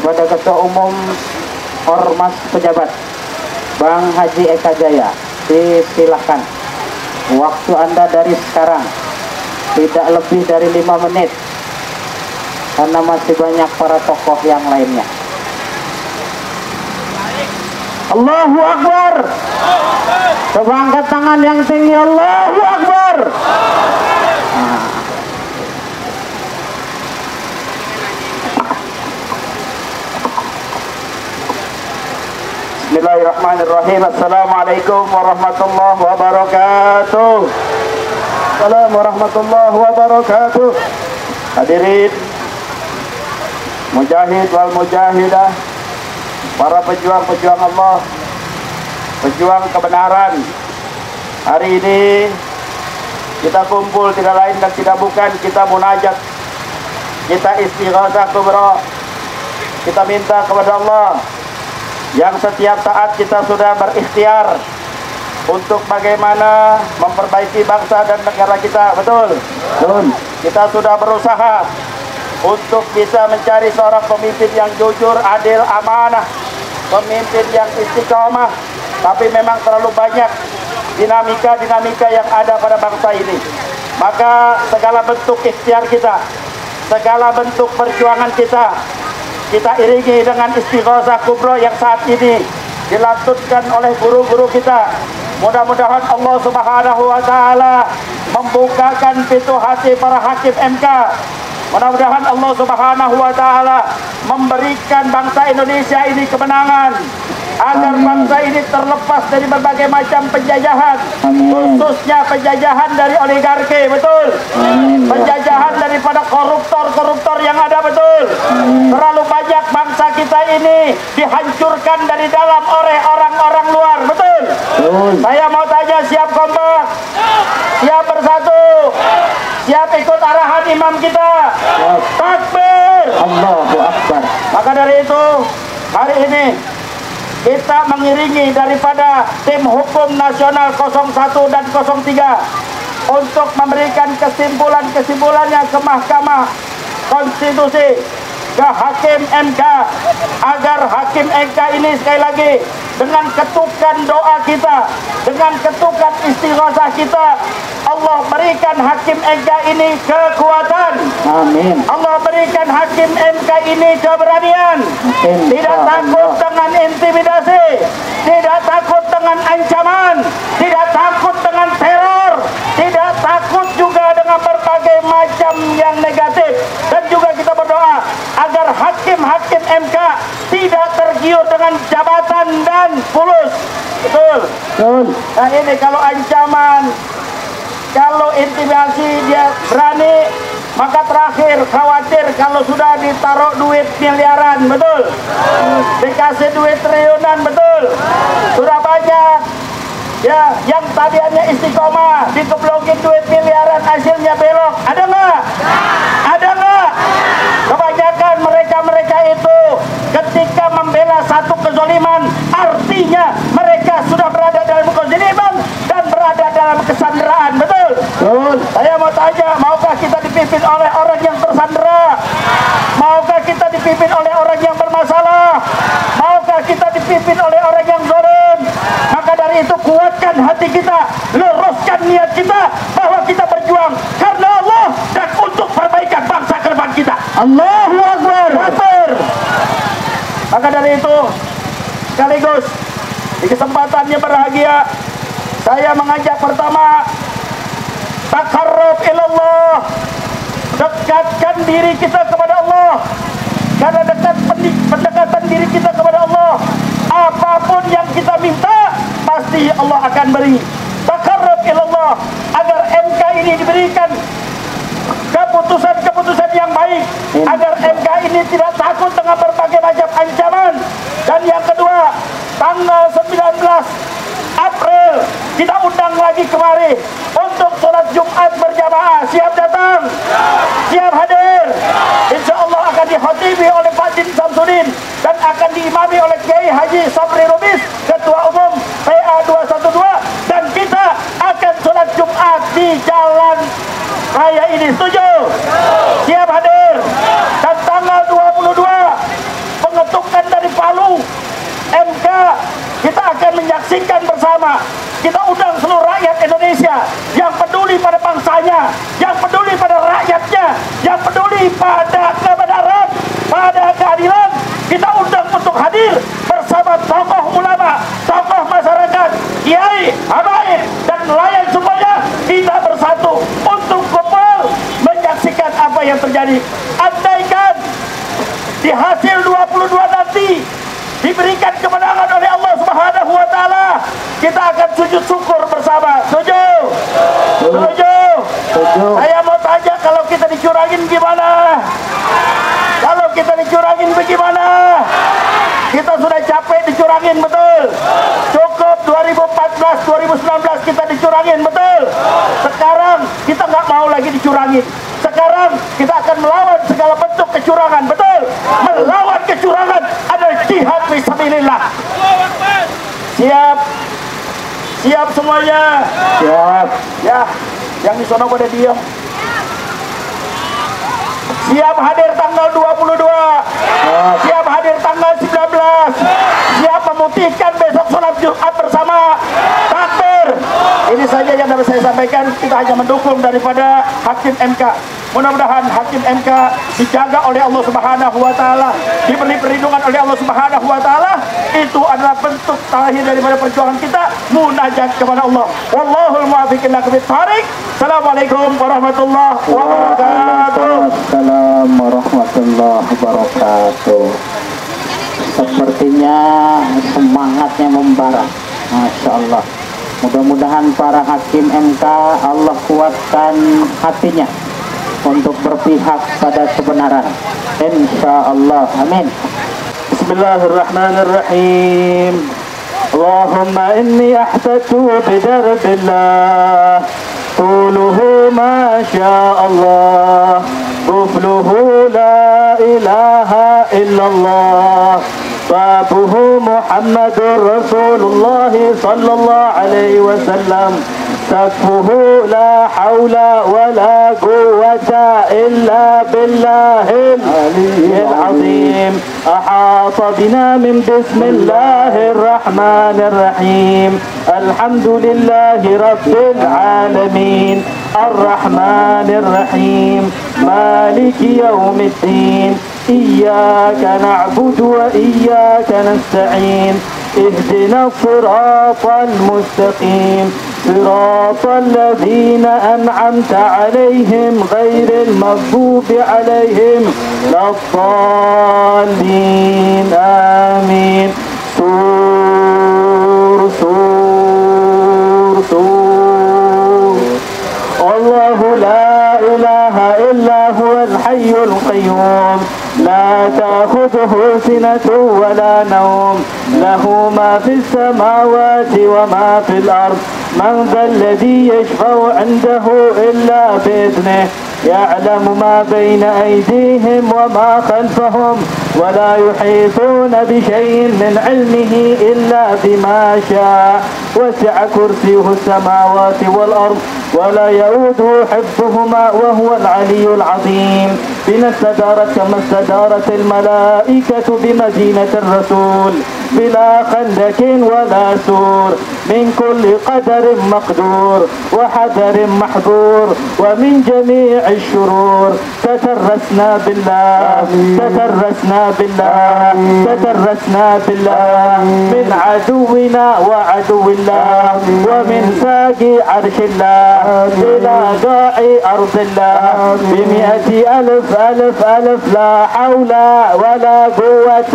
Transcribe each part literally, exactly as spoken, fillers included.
kepada Ketua Umum Ormas Pejabat Bang Haji Eka Jaya, disilahkan waktu Anda dari sekarang tidak lebih dari lima menit karena masih banyak para tokoh yang lainnya. Allahu Akbar. Coba angkat tangan yang tinggi. Allahu Akbar. Nah. Bismillahirrahmanirrahim. Assalamualaikum warahmatullahi wabarakatuh. Assalamualaikum warahmatullahi wabarakatuh. Hadirin mujahid wal mujahidah, para pejuang-pejuang Allah, pejuang kebenaran. Hari ini kita kumpul tidak lain dan tidak bukan kita munajat, kita istighatsah kubra, kita minta kepada Allah yang setiap saat kita sudah berikhtiar untuk bagaimana memperbaiki bangsa dan negara kita. Betul? Betul. Kita sudah berusaha untuk bisa mencari seorang pemimpin yang jujur, adil, amanah, pemimpin yang istiqomah. Tapi memang terlalu banyak dinamika-dinamika yang ada pada bangsa ini. Maka segala bentuk ikhtiar kita, segala bentuk perjuangan kita, kita iringi dengan istighatsah kubra yang saat ini dilantunkan oleh guru-guru kita. Mudah-mudahan Allah Subhanahu wa taala membukakan pintu hati para hakim M K. Mudah-mudahan Allah Subhanahu wa taala memberikan bangsa Indonesia ini kemenangan, agar bangsa ini terlepas dari berbagai macam penjajahan. Amin. Khususnya penjajahan dari oligarki. Betul? Amin. Penjajahan daripada koruptor-koruptor yang ada. Betul? Amin. Terlalu banyak bangsa kita ini dihancurkan dari dalam oleh orang-orang luar. Betul? Betul. Saya mau tanya, siap kompak? Siap bersatu? Siap ikut arahan imam kita? Takbir! Allahu Akbar. Maka dari itu hari ini kita mengiringi daripada tim hukum nasional nol satu dan nol tiga untuk memberikan kesimpulan-kesimpulannya ke Mahkamah Konstitusi, ke Hakim M K, agar Hakim M K ini sekali lagi dengan ketukan doa kita, dengan ketukan istighatsah kita, Allah berikan Hakim M K ini kekuatan. Amin. Allah berikan Hakim M K ini keberanian. Amin. Tidak takut dengan intimidasi, tidak takut dengan ancaman, tidak takut dengan teror, tidak takut juga dengan berbagai macam yang negatif. Dan juga kita berdoa agar hakim-hakim M K tidak tergiur dengan jabatan dan fulus. Betul? Betul. Nah ini kalau ancaman, kalau intimidasi dia berani, maka terakhir khawatir kalau sudah ditaruh duit miliaran. Betul? Dikasih duit triliunan. Betul? Sudah banyak ya yang tadinya istiqomah dikeblongin duit miliaran, hasilnya belok. Ada nggak? Ada nggak? Kebanyakan mereka-mereka itu ketika membela satu kezaliman, artinya mereka sudah berada dalam kezaliman dan berada dalam kesandaraan. Betul? Betul. Saya mau tanya, maukah kita dipimpin oleh orang yang tersandera? Maukah kita dipimpin oleh orang yang bermasalah? Maukah kita dipimpin oleh orang yang zalim? Maka dari itu kuatkan hati kita, luruskan niat kita bahwa kita berjuang karena Allah dan untuk perbaikan bangsa ke depan kita. Allahu Akbar. Akbar. Maka dari itu sekaligus di kesempatannya berbahagia, saya mengajak pertama, takarrub ilallah, dekatkan diri kita kepada Allah. Karena dekat pendekatan diri kita kepada Allah, apapun yang kita minta pasti Allah akan beri. Takarrub ilallah, agar M K ini diberikan keputusan-keputusan yang baik, agar M K ini tidak takut dengan berbagai macam ancaman. Dan yang kedua, tanggal sembilan belas April kita undang lagi kemari untuk sholat Jumat berjamaah. Siap datang? Siap hadir? Insya Allah akan dihatibi oleh Pak Din Samsudin dan akan diimami oleh Kiai Haji Sabri Rubis, Ketua Umum P A dua satu dua, dan kita akan sholat Jumat di jalan raya ini. Setuju? Siap hadir? Dan tanggal dua puluh dua ulama, kita undang seluruh rakyat Indonesia yang peduli pada bangsanya, yang peduli pada rakyatnya, yang peduli pada kebenaran, pada keadilan. Kita undang untuk hadir bersama tokoh ulama, tokoh masyarakat, kiai, habaib, dan nelayan semuanya. Kita bersatu untuk kumpul menyaksikan apa yang terjadi. Andaikan di hasil dua puluh dua nanti diberikan kemenangan oleh Allah Subhanahu wa taala, kita akan sujud syukur bersama. Setuju? Setuju? Saya mau tanya, kalau kita dicurangin gimana? Kalau kita dicurangin bagaimana? Kita sudah capek dicurangin, betul? Cukup dua ribu empat belas, dua ribu sembilan belas kita dicurangin, betul? Sekarang kita nggak mau lagi dicurangin. Sekarang kita akan melawan segala bentuk kecurangan, betul? Melawan kecurangan adalah jihad fisabilillah. Siap? Siap semuanya? Siap. Ya, yang di sono pada diam. Siap hadir tanggal dua puluh dua. Siap hadir tanggal sembilan belas. Siap memutihkan besok sholat Jumat bersama. Takbir. Ini saja yang dapat saya sampaikan. Kita hanya mendukung daripada Hakim M K. Mudah-mudahan Hakim M K dijaga oleh Allah Subhanahu wa taala, diberi perlindungan oleh Allah Subhanahu wa taala. Itu adalah bentuk terakhir daripada perjuangan kita, munajat kepada Allah. Wallahul muwaffiq ila aqwamit thariq. Assalamualaikum warahmatullahi wabarakatuh. Assalamualaikum warahmatullahi wabarakatuh. Sepertinya semangatnya membara, Masya Allah. Mudah-mudahan para hakim M K Allah kuatkan hatinya untuk berpihak pada kebenaran, insya Allah, amin. Bismillahirrahmanirrahim. Allahumma inni ahtaju bidarbillah, tuluhu ma sya Allah, ufluhu la ilaha illallah, babuhu Muhammadur Rasulullah sallallahu alaihi wasallam, sakfuhu la hawla wa la quwwata illa billahil aliyyil azim. Ahata bina min bismillahir rahmanir rahim. Alhamdulillahi rabbil alamin, arrahmanir rahim, maliki yaumiddin. Iyyaka na'budu wa iyyaka nasta'in. اهدنا الصراط المستقيم صراط الذين أنعمت عليهم غير المغضوب عليهم لا الضالين آمين. سور سور سور. الله لا إله إلا هو الحي القيوم، لا تأخذه سنة ولا نوم، له ما في السماوات وما في الأرض. من ذا الذي يشفع عنده إلا بإذنه، يعلم ما بين أيديهم وما خلفهم، ولا يحيطون بشيء من علمه إلا بما شاء. وسع كرسيه السماوات والأرض ولا يؤوده حفظهما وهو العلي العظيم. بنا استدارت كما استدارت الملائكة بمدينة الرسول، بلا خندق ولا سور، من كل قدر مقدور وحذر محظور، ومن جميع الشرور. تترسنا بالله تترسنا بالله تترسنا بالله من عدونا وعدو الله، ومن ساقي عرش الله إلى قاع أرض الله، بمئة ألف ألف ألف لا حول ولا قوة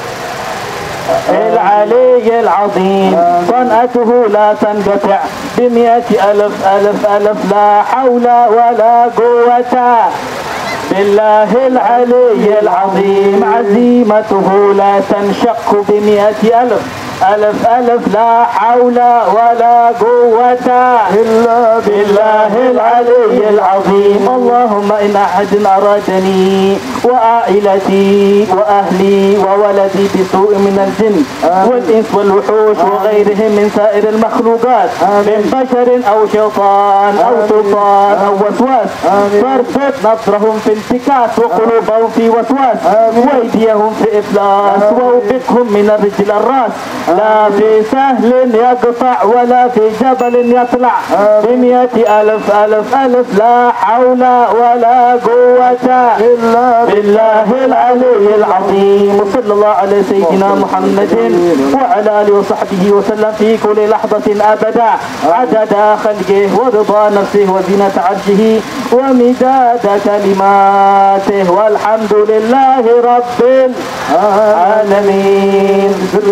العلي العظيم. صنعته لا تنقطع، بمئة ألف ألف ألف لا حول ولا قوة بالله العلي العظيم. عزيمته لا تنشق، بمئة ألف ألف ألف لا حول ولا قوة إلا بالله العلي العظيم. اللهم إن أحد أرادني وعائلتي وأهلي وولدي بسوء من الجن والإنس والوحوش وغيرهم من سائر المخلوقات، من بشر أو شيطان أو سلطان أو وسواس، فاربط نصرهم في انتكاس وقلوبهم في وسواس وأيديهم في إفلاس، وأوبقهم من الرجل الراس. لا في سهل يقطع ولا في جبل يطلع بمئة ألف ألف ألف لا حول ولا قوة إلا بالله العلي العظيم. صلى الله على سيدنا محمد وعلى آله وصحبه وسلم في كل لحظة أبدا عدد خلقه ورضا نفسه وزنة عرشه ومداد كلماته والحمد لله رب العالمين. سر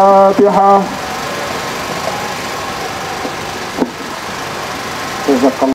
الفاتحة.